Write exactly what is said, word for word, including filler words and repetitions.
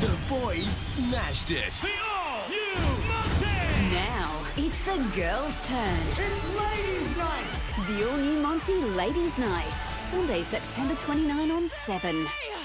The boys smashed it. The all-new Monty! Now, it's the girls' turn. It's Ladies' Night! The all-new Monty Ladies' Night. Sunday, September twenty-ninth on seven.